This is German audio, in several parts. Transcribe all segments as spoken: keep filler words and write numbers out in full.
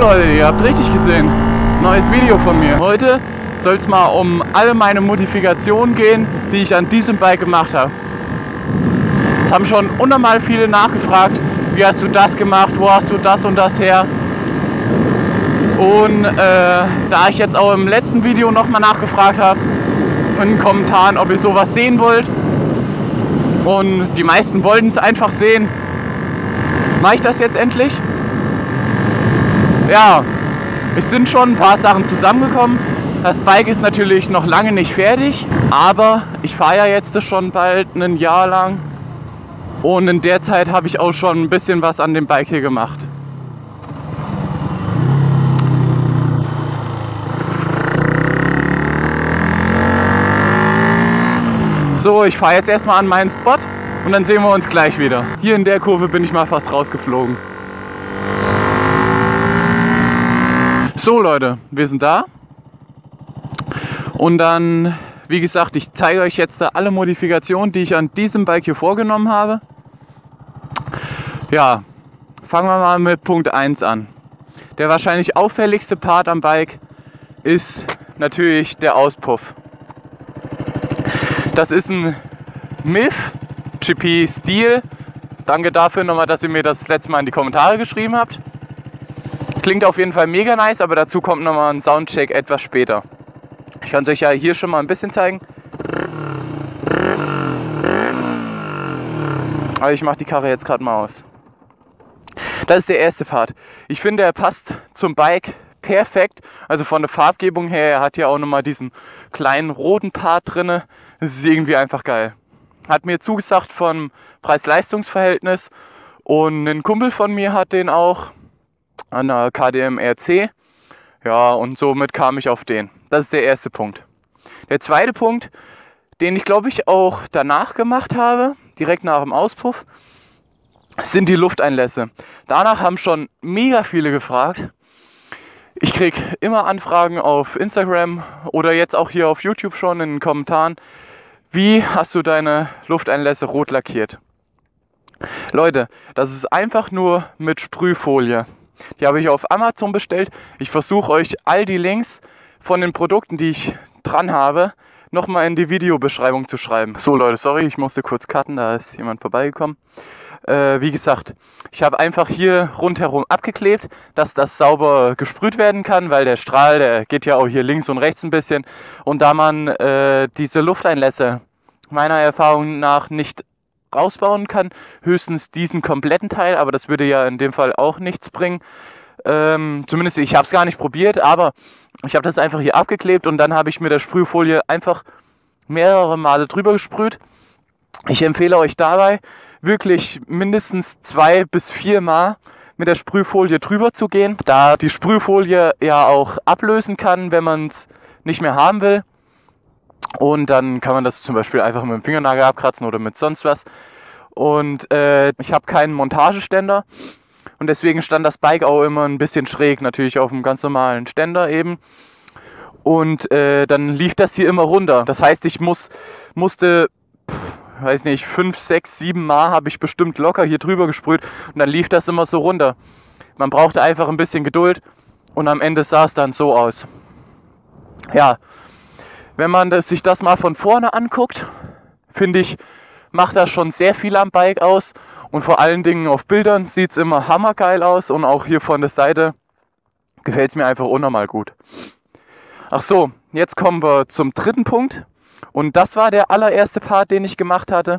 Leute, ihr habt richtig gesehen, neues Video von mir. Heute soll es mal um alle meine Modifikationen gehen, die ich an diesem Bike gemacht habe. Es haben schon unnormal viele nachgefragt, wie hast du das gemacht, wo hast du das und das her. Und äh, da ich jetzt auch im letzten Video nochmal nachgefragt habe, in den Kommentaren, ob ihr sowas sehen wollt, und die meisten wollten es einfach sehen, mache ich das jetzt endlich. Ja, es sind schon ein paar Sachen zusammengekommen. Das Bike ist natürlich noch lange nicht fertig, aber ich fahre ja jetzt schon bald ein Jahr lang und in der Zeit habe ich auch schon ein bisschen was an dem Bike hier gemacht. So, ich fahre jetzt erstmal an meinen Spot und dann sehen wir uns gleich wieder. Hier in der Kurve bin ich mal fast rausgeflogen. So Leute, wir sind da und dann, wie gesagt, ich zeige euch jetzt da alle Modifikationen, die ich an diesem Bike hier vorgenommen habe. Ja, fangen wir mal mit Punkt eins an. Der wahrscheinlich auffälligste Part am Bike ist natürlich der Auspuff. Das ist ein M I F G P Steel. Danke dafür nochmal, dass ihr mir das letzte Mal in die Kommentare geschrieben habt. Klingt auf jeden Fall mega nice, aber dazu kommt nochmal ein Soundcheck etwas später. Ich kann es euch ja hier schon mal ein bisschen zeigen. Aber ich mache die Karre jetzt gerade mal aus. Das ist der erste Part. Ich finde, er passt zum Bike perfekt. Also von der Farbgebung her, er hat ja auch nochmal diesen kleinen roten Part drin. Das ist irgendwie einfach geil. Hat mir zugesagt vom Preis-Leistungs-Verhältnis und ein Kumpel von mir hat den auch an der K D M R C. Ja, und somit kam ich auf den. Das ist der erste Punkt. Der zweite Punkt, den ich glaube ich auch danach gemacht habe, direkt nach dem Auspuff, sind die Lufteinlässe. Danach haben schon mega viele gefragt. Ich kriege immer Anfragen auf Instagram oder jetzt auch hier auf YouTube schon in den Kommentaren. Wie hast du deine Lufteinlässe rot lackiert? Leute, das ist einfach nur mit Sprühfolie. Die habe ich auf Amazon bestellt. Ich versuche euch all die Links von den Produkten, die ich dran habe, nochmal in die Videobeschreibung zu schreiben. So Leute, sorry, ich musste kurz cutten, da ist jemand vorbeigekommen. Äh, wie gesagt, ich habe einfach hier rundherum abgeklebt, dass das sauber gesprüht werden kann, weil der Strahl, der geht ja auch hier links und rechts ein bisschen. Und da man äh, diese Lufteinlässe meiner Erfahrung nach nicht rausbauen kann, höchstens diesen kompletten Teil, aber das würde ja in dem Fall auch nichts bringen. Ähm, zumindest ich habe es gar nicht probiert, aber ich habe das einfach hier abgeklebt und dann habe ich mit der Sprühfolie einfach mehrere Male drüber gesprüht. Ich empfehle euch dabei wirklich mindestens zwei bis vier Mal mit der Sprühfolie drüber zu gehen, da die Sprühfolie ja auch ablösen kann, wenn man es nicht mehr haben will. Und dann kann man das zum Beispiel einfach mit dem Fingernagel abkratzen oder mit sonst was. Und äh, ich habe keinen Montageständer und deswegen stand das Bike auch immer ein bisschen schräg, natürlich auf einem ganz normalen Ständer eben. Und äh, dann lief das hier immer runter. Das heißt, ich muss, musste, pff, weiß nicht, fünf, sechs, sieben Mal habe ich bestimmt locker hier drüber gesprüht und dann lief das immer so runter. Man brauchte einfach ein bisschen Geduld und am Ende sah es dann so aus. Ja. Wenn man das, sich das mal von vorne anguckt, finde ich, macht das schon sehr viel am Bike aus. Und vor allen Dingen auf Bildern sieht es immer hammergeil aus. Und auch hier von der Seite gefällt es mir einfach unnormal gut. Ach so, jetzt kommen wir zum dritten Punkt. Und das war der allererste Part, den ich gemacht hatte.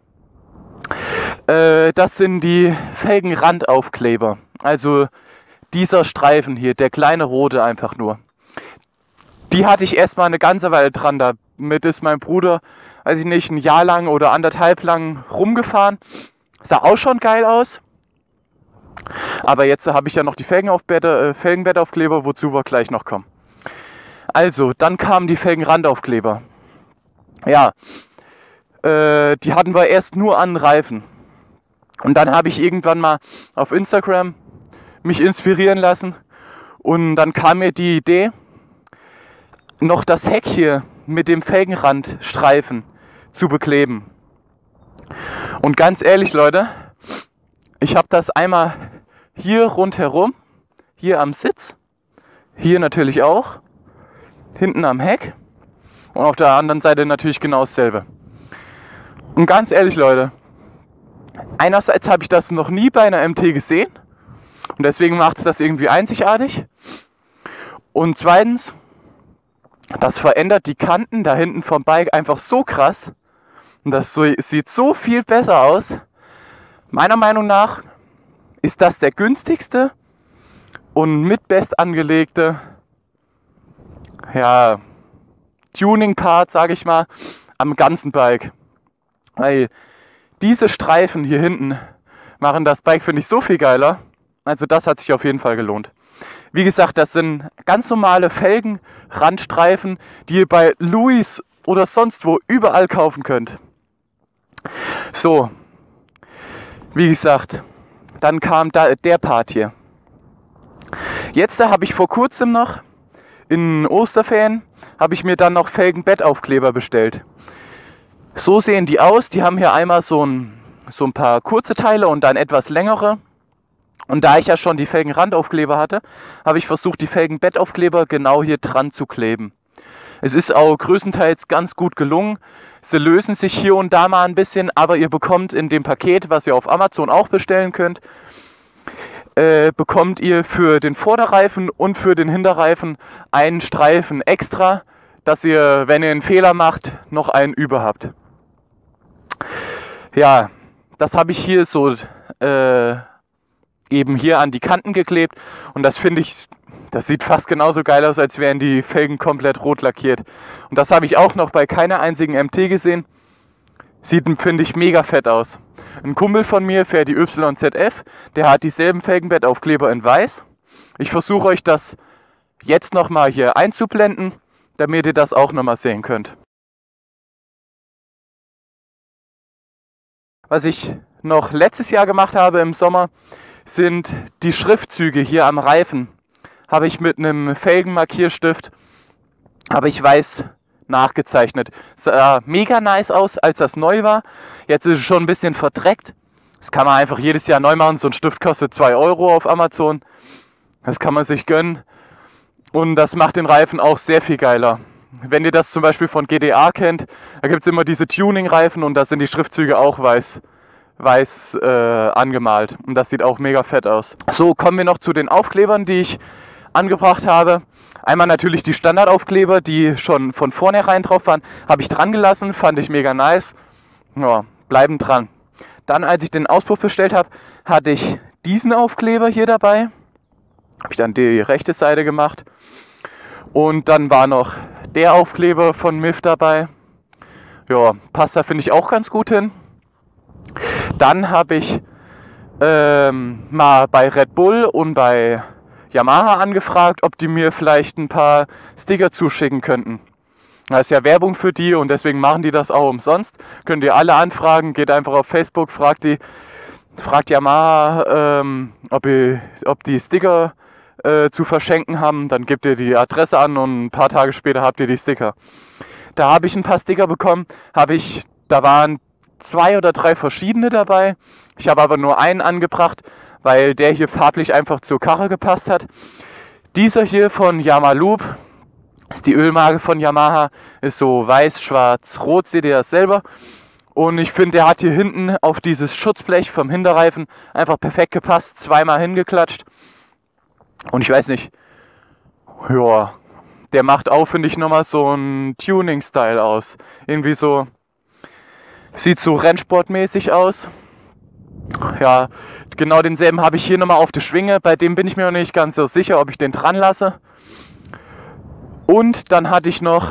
Äh, das sind die Felgenrandaufkleber. Also dieser Streifen hier, der kleine rote einfach nur. Die hatte ich erstmal eine ganze Weile dran. Damit ist mein Bruder, weiß ich nicht, ein Jahr lang oder anderthalb lang rumgefahren. Sah auch schon geil aus. Aber jetzt habe ich ja noch die Felgenaufblätter, äh, Felgenbettaufkleber, wozu wir gleich noch kommen. Also, dann kamen die Felgenrandaufkleber. Ja, äh, die hatten wir erst nur an Reifen. Und dann habe ich irgendwann mal auf Instagram mich inspirieren lassen. Und dann kam mir die Idee, noch das Heck hier mit dem Felgenrandstreifen zu bekleben. Und ganz ehrlich Leute, ich habe das einmal hier rundherum hier am Sitz, hier natürlich auch, hinten am Heck und auf der anderen Seite natürlich genau dasselbe. Und ganz ehrlich, Leute, einerseits habe ich das noch nie bei einer M T gesehen und deswegen macht es das irgendwie einzigartig. Und zweitens, das verändert die Kanten da hinten vom Bike einfach so krass und das so, sieht so viel besser aus. Meiner Meinung nach ist das der günstigste und mit best angelegte ja, Tuning-Part, sage ich mal, am ganzen Bike. Weil diese Streifen hier hinten machen das Bike, finde ich, so viel geiler. Also das hat sich auf jeden Fall gelohnt. Wie gesagt, das sind ganz normale Felgenrandstreifen, die ihr bei Louis oder sonst wo überall kaufen könnt. So, wie gesagt, dann kam da der Part hier. Jetzt habe ich vor kurzem noch, in Osterferien, habe ich mir dann noch Felgenbettaufkleber bestellt. So sehen die aus. Die haben hier einmal so ein, so ein paar kurze Teile und dann etwas längere. Und da ich ja schon die Felgenrandaufkleber hatte, habe ich versucht, die Felgenbettaufkleber genau hier dran zu kleben. Es ist auch größtenteils ganz gut gelungen. Sie lösen sich hier und da mal ein bisschen, aber ihr bekommt in dem Paket, was ihr auf Amazon auch bestellen könnt, äh, bekommt ihr für den Vorderreifen und für den Hinterreifen einen Streifen extra, dass ihr, wenn ihr einen Fehler macht, noch einen über habt. Ja, das habe ich hier so äh, eben hier an die Kanten geklebt und das finde ich, das sieht fast genauso geil aus, als wären die Felgen komplett rot lackiert. Und das habe ich auch noch bei keiner einzigen M T gesehen. Sieht, finde ich, mega fett aus. Ein Kumpel von mir fährt die Y Z F, der hat dieselben Felgenbettaufkleber in weiß. Ich versuche euch das jetzt nochmal hier einzublenden, damit ihr das auch nochmal sehen könnt. Was ich noch letztes Jahr gemacht habe im Sommer, sind die Schriftzüge hier am Reifen. Habe ich mit einem Felgenmarkierstift, habe ich weiß nachgezeichnet. Sah mega nice aus, als das neu war. Jetzt ist es schon ein bisschen verdreckt. Das kann man einfach jedes Jahr neu machen. So ein Stift kostet zwei Euro auf Amazon. Das kann man sich gönnen. Und das macht den Reifen auch sehr viel geiler. Wenn ihr das zum Beispiel von G D A kennt, da gibt es immer diese Tuning-Reifen und da sind die Schriftzüge auch weiß, weiß äh, angemalt. Und das sieht auch mega fett aus. So, kommen wir noch zu den Aufklebern, die ich angebracht habe. Einmal natürlich die Standardaufkleber, die schon von vornherein drauf waren, habe ich dran gelassen, fand ich mega nice. Ja, bleiben dran. Dann, als ich den Auspuff bestellt habe, hatte ich diesen Aufkleber hier dabei. Habe ich dann die rechte Seite gemacht. Und dann war noch der Aufkleber von M I F dabei. Ja, passt da, finde ich, auch ganz gut hin. Dann habe ich ähm, mal bei Red Bull und bei Yamaha angefragt, ob die mir vielleicht ein paar Sticker zuschicken könnten. Das ist ja Werbung für die und deswegen machen die das auch umsonst. Könnt ihr alle anfragen, geht einfach auf Facebook, fragt die, fragt Yamaha, ähm, ob, ihr, ob die Sticker äh, zu verschenken haben. Dann gebt ihr die Adresse an und ein paar Tage später habt ihr die Sticker. Da habe ich ein paar Sticker bekommen, habe ich, da waren zwei oder drei verschiedene dabei. Ich habe aber nur einen angebracht, weil der hier farblich einfach zur Karre gepasst hat. Dieser hier von Yamaloop, ist die Ölmarke von Yamaha, ist so weiß, schwarz, rot, seht ihr das selber. Und ich finde, der hat hier hinten auf dieses Schutzblech vom Hinterreifen einfach perfekt gepasst, zweimal hingeklatscht. Und ich weiß nicht, ja, der macht auch, finde ich, nochmal so einen Tuning-Style aus. Irgendwie so, sieht so rennsportmäßig aus. Ja, genau denselben habe ich hier nochmal auf der Schwinge. Bei dem bin ich mir noch nicht ganz so sicher, ob ich den dran lasse. Und dann hatte ich noch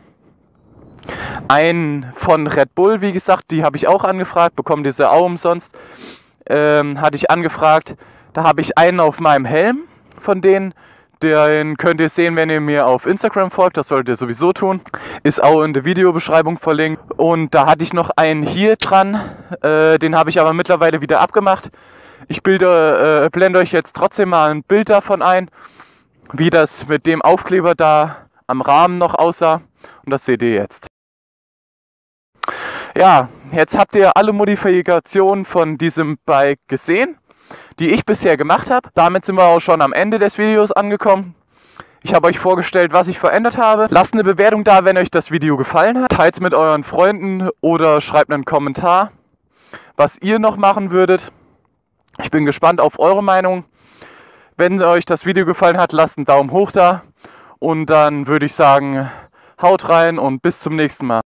einen von Red Bull, wie gesagt, die habe ich auch angefragt, bekommen diese auch umsonst. Ähm, hatte ich angefragt, da habe ich einen auf meinem Helm von denen. Den könnt ihr sehen, wenn ihr mir auf Instagram folgt, das solltet ihr sowieso tun. Ist auch in der Videobeschreibung verlinkt. Und da hatte ich noch einen hier dran, äh, den habe ich aber mittlerweile wieder abgemacht. Ich bilde, äh, blende euch jetzt trotzdem mal ein Bild davon ein, wie das mit dem Aufkleber da am Rahmen noch aussah. Und das seht ihr jetzt. Ja, jetzt habt ihr alle Modifikationen von diesem Bike gesehen. die ich bisher gemacht habe. Damit sind wir auch schon am Ende des Videos angekommen. Ich habe euch vorgestellt, was ich verändert habe. Lasst eine Bewertung da, wenn euch das Video gefallen hat. Teilt es mit euren Freunden oder schreibt einen Kommentar, was ihr noch machen würdet. Ich bin gespannt auf eure Meinung. Wenn euch das Video gefallen hat, lasst einen Daumen hoch da. Und dann würde ich sagen, haut rein und bis zum nächsten Mal.